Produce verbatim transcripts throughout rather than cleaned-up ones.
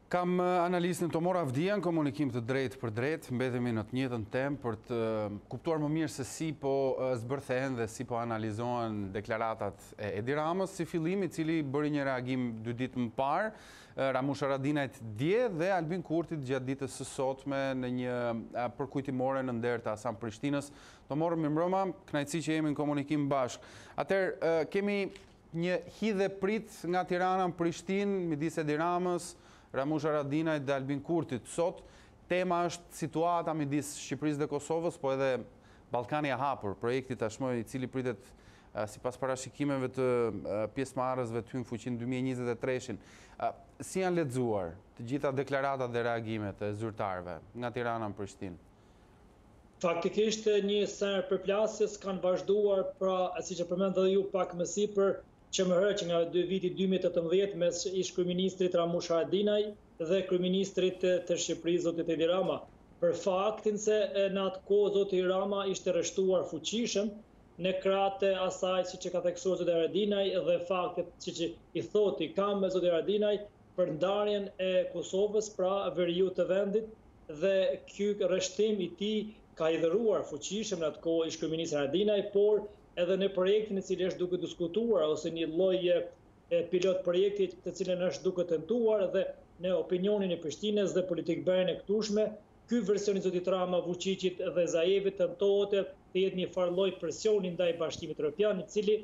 Kam analistin Tomor Avdian, komunikim të drejtë për drejtë, mbetemi në të njëjtën temë për të kuptuar më mirë se si po zbërthehen dhe si po analizohen deklaratat e Edi Ramës si fillim, i cili bëri një reagim dy ditë më parë, Ramush Haradinajt dje dhe Albin Kurtit gjatë ditës së sotme në një përkujtimore në nder të Asam Prishtinës. Tomor, mirëmbrëma, kënaqësi që jemi në komunikim bashkë. Atëherë kemi një hidhe prit nga Tirana në Prishtinë midis Edi Ramës, Ramush Haradinajt dhe Albin Kurtit. Sot tema është situata midis Shqipërisë dhe Kosovës, po edhe Ballkani i hapur, projekti tashmë i cili pritet sipas parashikimeve të pjesëmarrësve të hyjnë fuqinë dy mijë e njëzet e tre-shin. Si janë lexuar të gjitha deklaratat dhe reagimet e zyrtarëve nga Tirana në Prishtinë? Faktikisht një ser përplasjes kanë vazhduar, pra siç e përmend edhe ju pak më sipër, që më herë që nga viti dy mijë e tetëmbëdhjetë mes ish kryeministrit Ramush Haradinaj dhe kryeministrit të Shqipërisë zotit Edi Rama, për faktin se në atë kohë zoti Rama ishte rreshtuar fuqishëm në krah të asaj siç e ka theksuar zoti Haradinaj dhe faktet siç i thoti kam me zoti Haradinaj për ndarjen e Kosovës, pra veriut të vendit, dhe ky rreshtim i tij ka i dhëruar fuqishëm në atë kohë ish kryeministri Haradinaj, por edhe në projektin e cili është duke diskutuar ose një lloj pilot projekti të cilën është duke tentuar dhe në opinionin e Prishtinës dhe politikbërën e këtushme, ky version i zotit Rama, Vučićit dhe Zaevit tentohet të jetë një farë lloj presioni ndaj Bashkimit Evropian, i cili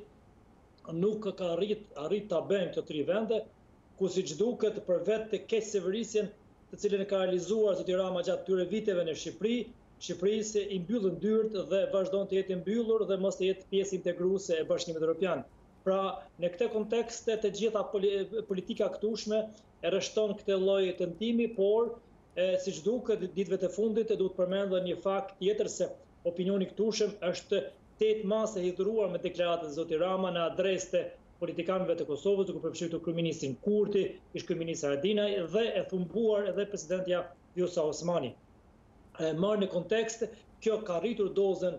nuk ka arrit arrit ta bëjë këto tri vende, ku siç duket për vetë të keqësevërisjen të cilën e ka realizuar zoti Rama gjatë këtyre viteve në Shqipëri, Shqipërisë i mbyllën dyert dhe vazhdon të jetë mbyllur dhe mos të jetë pjesë integruese e Bashkimit Evropian. Pra, në këtë kontekst të gjitha politika këtushme e rreshton këtë lloj tentimi, por siç duket ditëve të fundit duhet përmendur një fakt tjetër, se opinioni këtushëm është tet masë e hidhuruar me deklaratat e zotit Rama në adresë të politikanëve të Kosovës, duke përfshirë kryeministrin Kurti, ish kryeministri Haradinaj dhe e thumbuar edhe presidentja Vjosa Osmani. Marrë në kontekst, kjo ka rritur dozën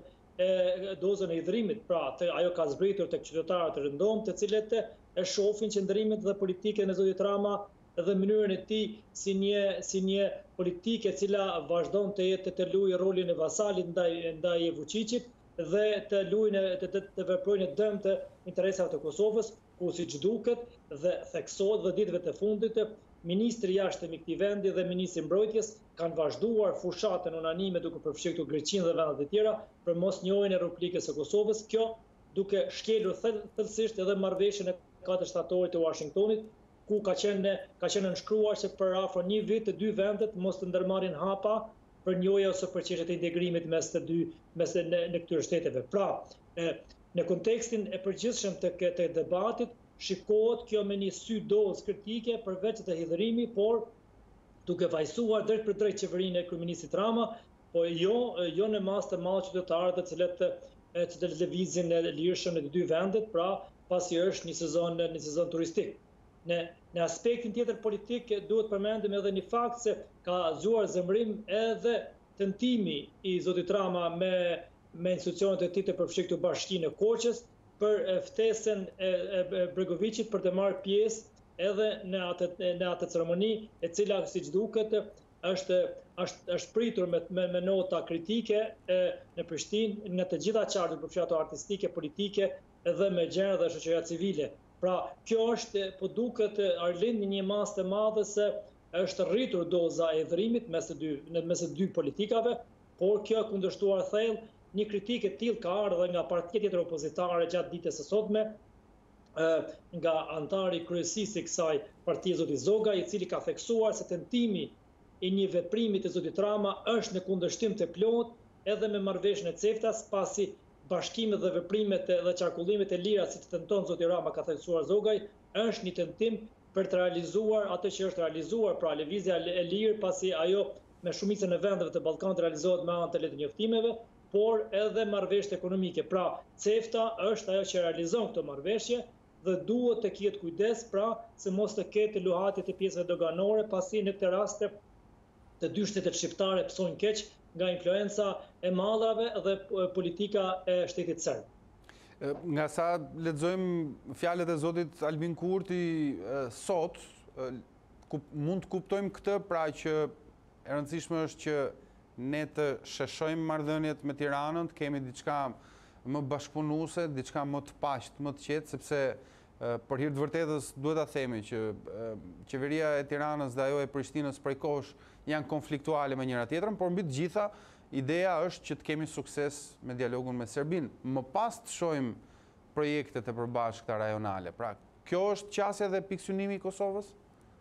e dozën e hidhrimit, pra të, ajo ka zbritur tek qytetarët e rëndom, të cilët e shohin qëndrimet dhe politikën e zotit Rama dhe mënyrën e tij si një si një politikë e cila vazhdon të jetë të luajë rolin e vasalit ndaj ndaj Vučićit dhe të luajë të, të, të veprojnë në dëm të interesave të Kosovës, ku siç duket dhe theksohet dhe ditëve të fundit, ministri jashtëm i këtij vendi dhe ministri i mbrojtjes kanë vazhduar fushatën unanime duke përfshirë këtu Greqinë dhe vendet e tjera për mosnjohjen e Republikës së Kosovës, kjo duke shkelur thellësisht edhe marrëveshjen e katër shtatorit të Washingtonit, ku ka qenë ka qenë nënshkruar se për afër një vit të dy vendet mos të ndërmarrin hapa për njëja ose për çështjet e integrimit mes të dy mes në, në këtyre shteteve. Pra, e, në kontekstin e përgjithshëm të këtë debatit, shikohet kjo me një sy dozë kritike përveç të hidhërimi, por duke vajsuar drejt për drejt qeverinë e kryeministit Rama, po jo jo në mas të madh qytetarë të cilët të lëvizin e lirshëm në të dy vendet, pra pasi është një sezon një sezon turistik. Në, në aspektin tjetër politik duhet përmendim edhe një fakt se ka zgjuar zemrim edhe tentimi i zotit Rama me, me institucionet e tij të përfshirë këtu Bashkinë e Koqës për ftesën e, e Bregovićit për të marrë pjesë edhe në atë në atë ceremoni, e cila siç duket është është është pritur me me, me nota kritike e, në Prishtinë në të gjitha qartet përfshirë ato artistike, politike edhe me gjendje dhe shoqëria civile. Pra, kjo është, po duket, Arlind, një masë të madhe se është rritur doza e hidhrimit mes të dy, mes të dy politikave, por kjo e kundërshtuar thellë një kritikë e tillë ka ardhur nga partia tjetër opozitare gjatë ditës së sotme, nga antari kryesisë i kësaj partie zoti Zoga, i cili ka theksuar se tentimi i një veprimi të zotit Rama është në kundërshtim të plot edhe me marrëveshjen e CEFTA-s, pasi bashkimet dhe veprimet dhe qarkullimet e lira, si të tenton zoti Rama, ka theksuar Zogaj, është një tentim për të realizuar atë që është realizuar, pra lëvizja e lirë, pasi ajo me shumicën e vendeve të Ballkanit realizohet me anë të letënjoftimeve, por edhe marrëveshje ekonomike. Pra, CEFTA është ajo që realizon këtë marrëveshje dhe duhet të ketë kujdes, pra, se mos të ketë luhatje të pjesëve doganore, pasi në këtë rast të dy shtetet shqiptare psojnë keq nga influenca e madrave dhe politika e shtetit serb. Nga sa lexojmë fjalët e zotit Albin Kurti sot, mund të kuptojmë këtë, pra që e rëndësishme është që ne të sheshojmë marrëdhëniet me Tiranën, të kemi diçka më bashkëpunuese, diçka më të paqët, më të qetë, sepse për hir të vërtetës duhet ta themi që qeveria e Tiranës dhe ajo e Prishtinës prej kohësh janë konfliktuale me njëra tjetrën, por mbi të gjitha ideja është që të kemi sukses me dialogun me Serbinë. Më pas të shohim projektet e përbashkëta rajonale. Pra, kjo është qasja dhe pikësynimi i Kosovës?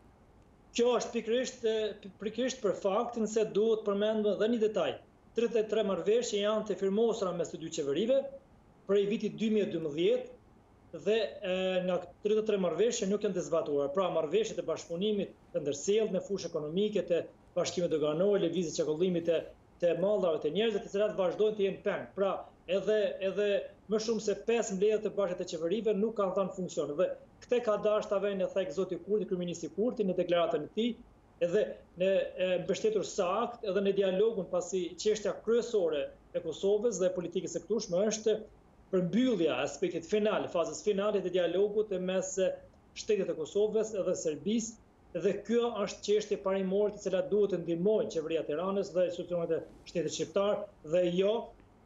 Kjo është pikërisht pikërisht për faktin se duhet përmendur edhe një detaj. tridhjetë e tre marrëveshje janë të firmosura mes të dy qeverive prej vitit dy mijë e dymbëdhjetë dhe nga tridhjetë e tre marrëveshje nuk janë të zbatuara. Pra marrëveshjet e bashkëpunimit të ndërsjellë në fushë ekonomike, të bashkimit doganor, lëvizjes së çakullimit të të mallrave të njerëzve, të cilat vazhdojnë të jenë peng. Pra, edhe edhe më shumë se pesë mbledhje të bashkët të qeverive nuk kanë dhënë funksion. Dhe këtë ka dashur ta vënë thek zoti Kurti, kryeministri Kurti në deklaratën e tij, edhe në mbështetur sakt edhe në dialogun pasi çështja kryesore e Kosovës dhe politikës së këtueshme është përmbyllja e aspektit final, fazës finale të dialogut e mes shtetit të Kosovës edhe Serbisë, dhe kjo është çështje parimore të cilat duhet të ndihmojnë qeveria e Tiranës dhe institucionet e shtetit shqiptar, dhe jo,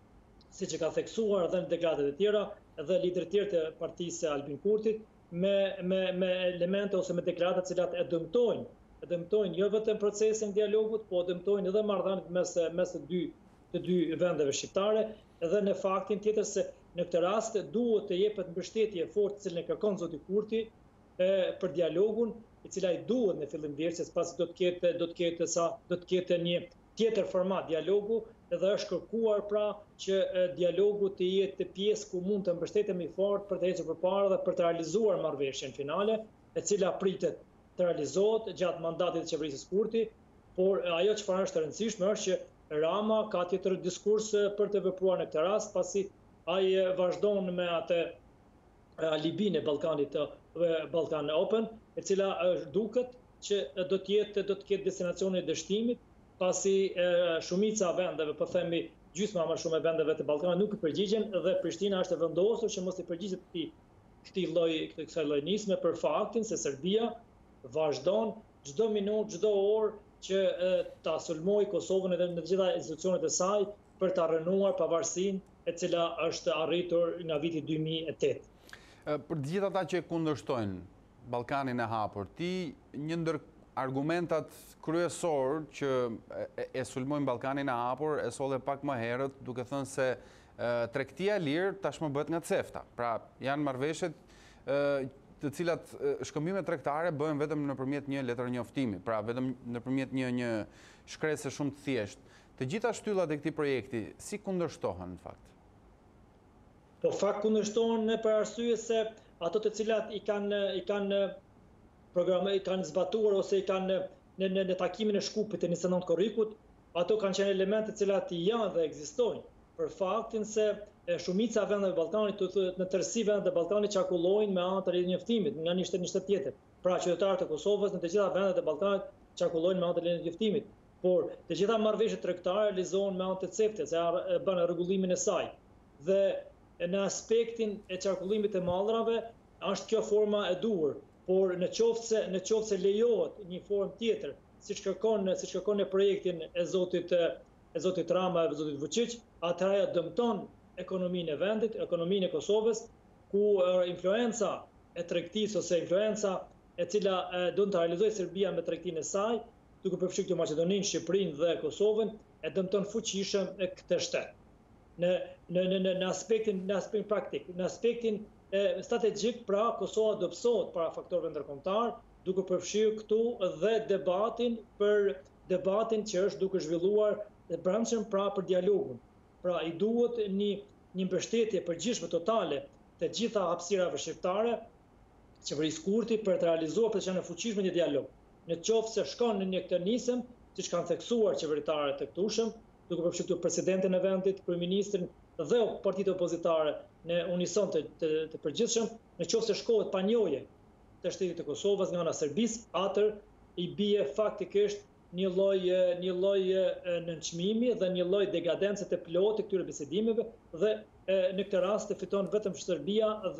siç e ka theksuar edhe në deklaratat e tjera, edhe liderët tjerë të partisë Albin Kurtit, me me me elemente ose me deklarata të cilat e dëmtojnë, e dëmtojnë jo vetëm procesin e dialogut, po dëmtojnë edhe marrëdhëniet mes mes të dy të dy vendeve shqiptare, edhe në faktin tjetër se në këtë rast duhet të jepet mbështetje fortë cilën e kërkon zoti Kurti për dialogun, i cila i duhet në fillim vjerësjes, pasi do të ketë do të ketë sa do të ketë një tjetër format dialogu, edhe është kërkuar pra që dialogu të jetë pjesë ku mund të mbështetemi fort për të ecur përpara dhe për të realizuar marrëveshjen finale, e cila pritet të realizohet gjatë mandatit të qeverisë së Kurti, por ajo çfarë është e rëndësishme është që Rama ka tjetër diskurs për të vepruar në këtë rast, pasi ai vazhdon me atë alibinë e Ballkanit Balkan Open, e cila duket që do të jetë do të ketë destinacione dështimit, pasi shumica vendeve, po themi gjysma më shumë e vendeve të Ballkanit nuk i përgjigjen dhe Prishtina është e vendosur që mos i përgjigjet këtij këtij lloj kësaj lloj nisme për faktin se Serbia vazhdon çdo minutë, çdo orë që ta sulmojë Kosovën edhe në të gjitha institucionet e saj për ta rënuar pavarësinë e cila është arritur nga viti dy mijë e tetë. Për të gjithë ata që kundërshtojnë Ballkanin e hapur, ti një ndër argumentat kryesor që e, e sulmojnë Ballkanin e hapur e solle pak më herët, duke thënë se e, tregtia e lirë tashmë bëhet nga cefta. Pra, janë marrëveshjet të cilat shkëmbimet tregtare bëhen vetëm nëpërmjet një letër njoftimi, pra vetëm nëpërmjet një një shkresë shumë të thjeshtë. Të gjitha shtyllat e këtij projekti si kundërshtohen në fakt? Po fakt kundërshtohen për arsye se ato të cilat i kanë i kanë programe i kanë zbatuar ose i kanë në në, në takimin e Shkupit të njëzet e nëntë korrikut, ato kanë qenë elemente të cilat janë dhe ekzistojnë, për faktin se shumica e vendeve të Ballkanit, në tërësi vendet e Ballkanit çarkullojnë me anë të rinjoftimit nga një shtet në shtet tjetër. Pra qytetarët e Kosovës në të gjitha vendet e Ballkanit çarkullojnë me anë të rinjoftimit, por të gjitha marrëveshjet tregtare realizohen me anë të ceftes, se bën rregullimin e saj. Dhe në aspektin e çarkullimit të mallrave është kjo forma e duhur, por në qoftë se në qoftë se lejohet një formë tjetër, siç kërkon siç kërkon në projektin e zotit e zotit Rama e zotit Vučić, atëherë ajo dëmton ekonominë e vendit, ekonominë e Kosovës, ku influenca e tregtisë ose influenca e cila do të realizojë Serbia me tregtinë e saj, duke përfshirë këtu Maqedoninë, Shqipërinë dhe Kosovën, e dëmton fuqishëm këtë shtet. Në, në, në, në aspektin në aspektin praktik, në aspektin e, strategjik, pra Kosova do psohet para faktorëve ndërkombëtar, duke përfshirë këtu dhe debatin për debatin që është duke zhvilluar e brendshëm pra për dialogun. Pra i duhet një një mbështetje përgjithshme totale të gjitha hapësirave shqiptare, qeverisë Kurti për të realizuar për të qenë fuqishme një dialog. Në qoftë se shkon në një këtë nisëm, siç kanë theksuar qeveritarët e këtushëm, duke përfshirë presidentin e vendit, kryeministrin dhe partitë opozitare në unison të, të, të përgjithshëm, në qoftë se shkohet pa njohje të shtetit të Kosovës nga ana e Serbisë, atër i bie faktikisht një lloj një lloj nënçmimi dhe një lloj degadence të plotë këtyre bisedimeve dhe e, në këtë rast e fiton vetëm Serbia dhe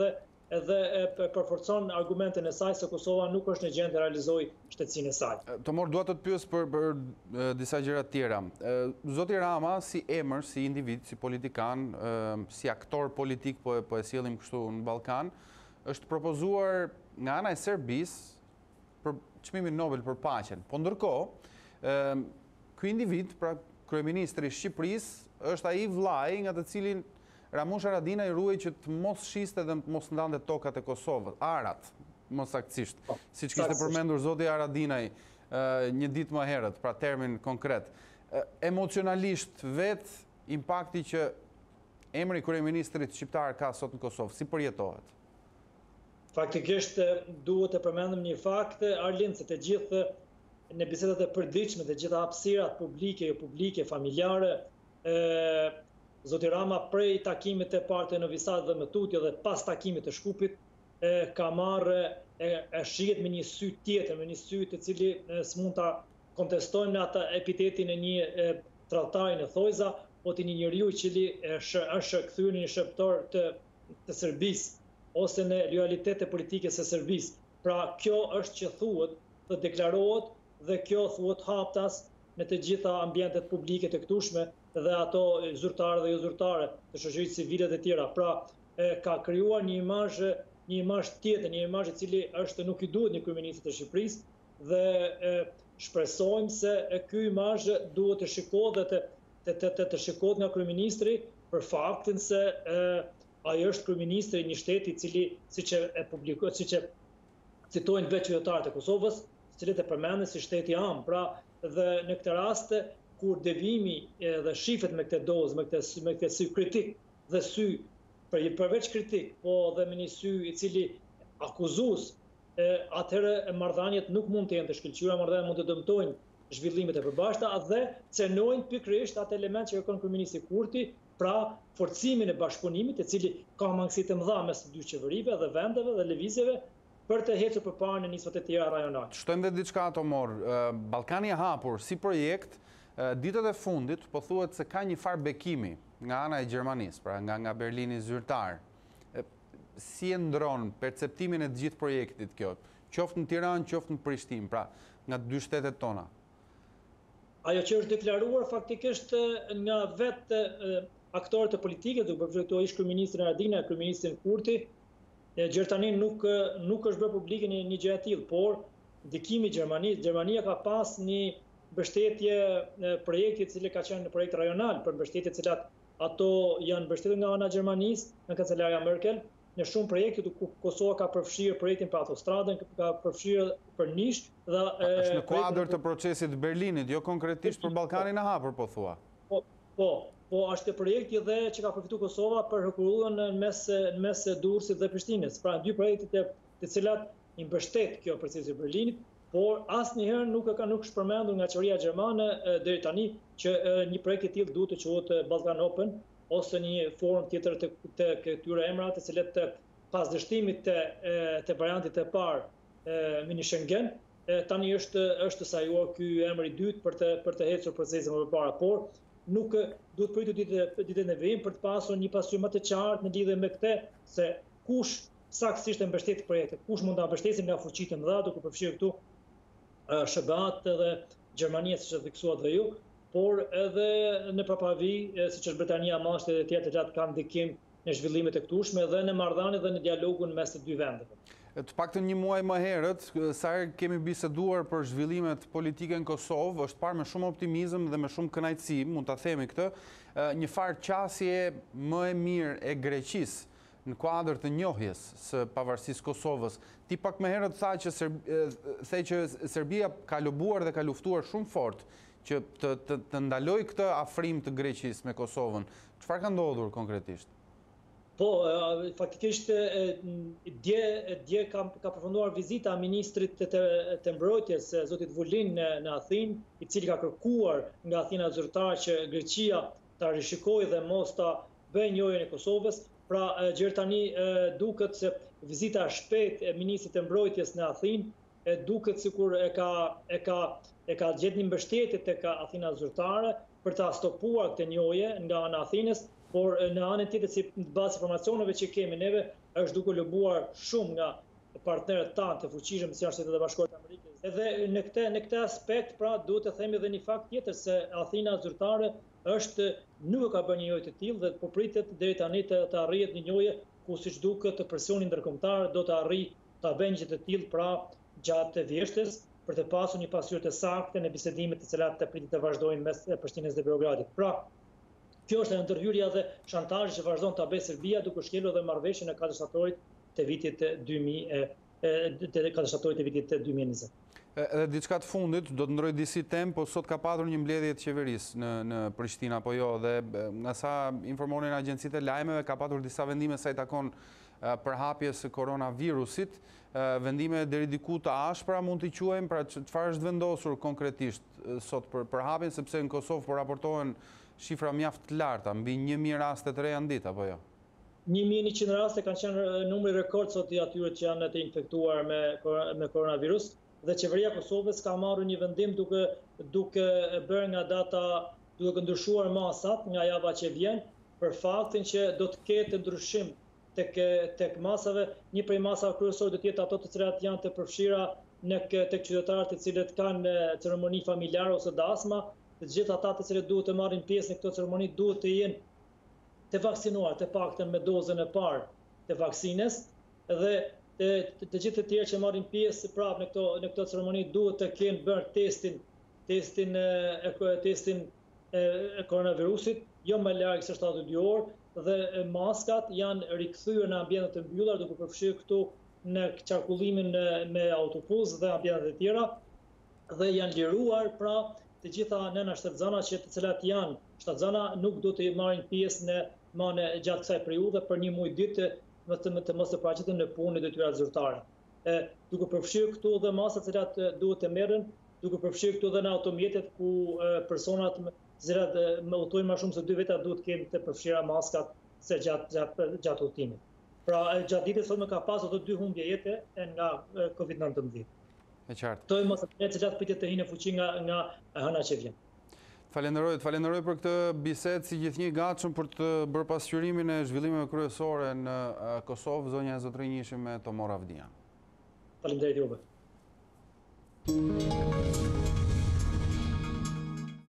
edhe përforcon argumentin e saj se Kosova nuk është në gjendje të realizojë shtetësinë e saj. Tomor, dua të të pyes për, për disa gjëra tjera. Zoti Rama, si emër, si individ, si politikan, si aktor politik, po, po e sjellim kështu në Ballkan, është propozuar nga ana e Serbisë për çmimin Nobel për paqen. Po ndërkohë, ky individ, pra kryeministri i Shqipërisë, është ai vllai nga të cilin Ramush Haradinaj ruaj që të mos shiste dhe të mos ndante tokat e Kosovës, arat, më saktësisht, siç kishte përmendur zoti Haradinaj një ditë më herët, pra termin konkret. Emocionalisht vet impakti që emri kryeministrit shqiptar ka sot në Kosovë, si përjetohet? Faktikisht duhet të përmendim një fakt, Arlind, se të gjithë në bisedat e përditshme, të gjitha hapësirat publike, jo publike, familjare, Zoti Rama prej takimit të parë të Novi Sad dhe më Tutje dhe pas takimit të Shkupit ka marrë e shihet me një sy tjetër, me një sy të cili s'mund ta kontestojmë në atë epitetin e një tradhtari në thojza, po të një njeriu i cili është kthyer në një shërptor të, të Serbisë ose në realitet e politikës së Serbisë. Pra kjo është që thuhet dhe deklarohet dhe kjo thuhet haptas në të gjitha ambientet publike të këtushme dhe ato zyrtare dhe jo zyrtare të shoqërisë civile dhe tjera. Pra, ka krijuar një imazh, një imazh tjetër, një imazh i cili është nuk i duhet një kryeministit të Shqipërisë dhe e, shpresojmë se ky imazh duhet të shikohet dhe të të, të, të, të shikohet nga kryeministri për faktin se e, ai është kryeministri i një shteti i cili, siç e publikoi, siç e citojnë vetë qytetarët e Kosovës, të cilët e përmenden si shteti i am. Pra, dhe në këtë rast kur devimi dhe shifet me këtë dozë, me këtë, me këtë sy kritik dhe sy për, përveç kritik, po dhe me një sy i cili akuzues, atëherë marrëdhëniet nuk mund të jenë të shkëlqyera, marrëdhëniet mund të dëmtojnë zhvillimet e përbashkëta dhe cenojnë pikërisht atë element që kërkon kryeministri Kurti, pra forcimin e bashkëpunimit, i cili ka mangësi të mëdha mes të dy qeverive dhe vendeve dhe lëvizjeve për të ecur përpara në nismat e tjera rajonale. Shtojmë dhe diçka, Tomor. Ballkani i hapur si projekt, ditët e fundit po thuhet se ka një farë bekimi nga ana e Gjermanisë, pra nga nga Berlini zyrtar. Si e ndron perceptimin e të gjithë projektit kjo, qoftë në Tiranë, qoftë në Prishtinë, pra nga dy shtetet tona? Ajo që është deklaruar faktikisht nga vetë aktorët e politikës, duke përfshirë ish kryeministrin Haradinaj, kryeministrin Kurti, Gjertani nuk nuk është bërë publike një, një gjë e tillë, por ndikimi i Gjermanisë, Gjermania ka pas një mbështetje projekti i cili ka qenë në projekt rajonal për mbështetje të cilat ato janë mbështetur nga ana e Gjermanisë, nga kancelaria Merkel, në shumë projekte ku Kosova ka përfshirë projektin për autostradën, ka përfshirë për Nish dhe është në kuadër të procesit të Berlinit, jo konkretisht për Ballkanin e hapur, po thua. Po, po, po është projekti dhe që ka përfituar Kosova për hëkurullën në mes në mes Durrësit dhe Prishtinës. Pra dy projekte të cilat i mbështet kjo procesi i Berlinit, por asnjëherë nuk ka nuk është përmendur nga qeveria gjermane deri tani që një projekt i tillë duhet të quhet Balkan Open ose një formë tjetër të, të këtyre emrave të cilët pas dështimit të, të variantit të parë mini Schengen tani është është sajuar ky emër i dytë për të për të ecur procesin më përpara, por nuk duhet pritur ditë ditën e vijim për të pasur një pasqyrë më të qartë në lidhje me këtë se kush saktësisht e mbështet projektin, kush mund ta mbështesë nga fuqitë e mëdha, duke përfshirë këtu S B A-t dhe Gjermania, siç e theksuat dhe ju, por edhe në papavi, siç është Britania, Mashtet e tjerë që kanë ndikim në zhvillimet e këtueshme dhe në marrëdhënie dhe në dialogun mes të dy vendeve. Të paktën një muaj më herët, sa herë kemi biseduar për zhvillimet politike në Kosovë, është parë me shumë optimizëm dhe me shumë kënaqësi, mund ta themi këtë, një farë qasje më e mirë e Greqisë në kuadër të njohjes së pavarësisë Kosovës. Ti pak më herët tha që the që Serbia ka lobuar dhe ka luftuar shumë fort që të, të, të ndaloj këtë afrim të Greqisë me Kosovën. Çfarë ka ndodhur konkretisht? Po, faktikisht dje dje ka ka përfunduar vizita e ministrit të, të mbrojtjes zotit Vulin në, në Athinë, i cili ka kërkuar nga Athina zyrtar që Greqia ta rishikojë dhe mos ta bëjë njojën e Kosovës. Pra Gjertani duket se vizita e shpejtë e ministrit të mbrojtjes në Athinë duket sikur e ka e ka e ka gjetur një mbështetje tek Athina zyrtare për ta stopuar këtë njojë nga ana e Athinës, por në anën tjetër si bazë informacioneve që kemi neve është duke lëbuar shumë nga partnerët tanë të fuqishëm si janë Shtetet e Bashkuara të Amerikës. Edhe në këtë në këtë aspekt, pra, duhet të themi edhe një fakt tjetër se Athina zyrtare është nuk ka bërë një njojë të tillë dhe po pritet deri tani të, të arrihet një njojë ku siç duket presioni ndërkombëtar do të arrijë ta bëjë gjë të tillë, pra gjatë vjeshtës për të pasur një pasqyrë të saktë në bisedimet të cilat të pritet të vazhdojnë mes Prishtinës dhe Beogradit. Pra, kjo është ndërhyrja dhe shantazhi që vazhdon ta bëjë Serbia duke shkelur dhe marrëveshjen e katër shtatorit të vitit dy mijë të katër shtatorit të vitit dy mijë e njëzet. Edhe diçka të fundit, do të ndroj disi tem, po sot ka patur një mbledhje të qeverisë në, në Prishtinë apo jo, dhe nga sa informonin agjencitë e lajmeve, ka patur disa vendime sa i takon përhapjes së koronavirusit, vendime deri diku të ashpra mund t'i quajmë, pra çfarë është vendosur konkretisht sot për përhapjen, sepse në Kosovë po raportohen shifra mjaft të larta, mbi një mijë raste të reja në ditë apo jo? një mijë e njëqind raste kanë qenë numri rekord sot i atyre që janë të infektuar me, me koronavirus, dhe qeveria e Kosovës ka marrë një vendim duke, duke bërë nga data, duke ndryshuar masat nga java që vjen, për faktin që do të ketë ndryshim tek, tek masave. Një prej masave kryesore do të jetë ato të cilat janë të përfshira në tek qytetarët të cilët kanë ceremoni familjare ose dasma. Të gjithë ata të cilët duhet të marrin pjesë në këto ceremoni duhet të jenë të vaksinuar, të paktën me dozën e parë të vaksinës, dhe të, të, të gjithë të tjerë që marrin pjesë prapë në këto në këto ceremoni duhet të kenë bërë testin testin e testin e koronavirusit jo më larg se shtatëdhjetë e dy orë, dhe maskat janë rikthyer në ambientet të mbyllura duke përfshirë këtu në qarkullimin me autobus dhe ambientet e tjera, dhe janë liruar pra të gjitha nëna shtatzana që të cilat janë shtatzana nuk do të marrin pjesë në mane gjatë kësaj periudhe për një muaj ditë të, të, të mos të paraqiten në punë e detyrat zyrtare. E, duke përfshirë këtu dhe masat të cilat duhet të merren, duke përfshirë këtu dhe në automjetet ku e, personat cilat më udhtojnë më shumë se dy veta duhet të kenë të përfshira maskat se gjatë gjatë gjatë udhëtimit. Pra gjatë ditës sot më ka pasur ato dy humbje jete nga kovid nëntëmbëdhjetë. E qartë. Këto janë masat të cilat pritet të hinë fuqi nga nga hëna që vjen. Falenderoj, falenderoj për këtë bisedë, si gjithnjë gatshëm për të bërë pasqyrimin e zhvillimeve kryesore në Kosovë, zonja e Zotërinj ishim me Tomor Avdian. Faleminderit juve.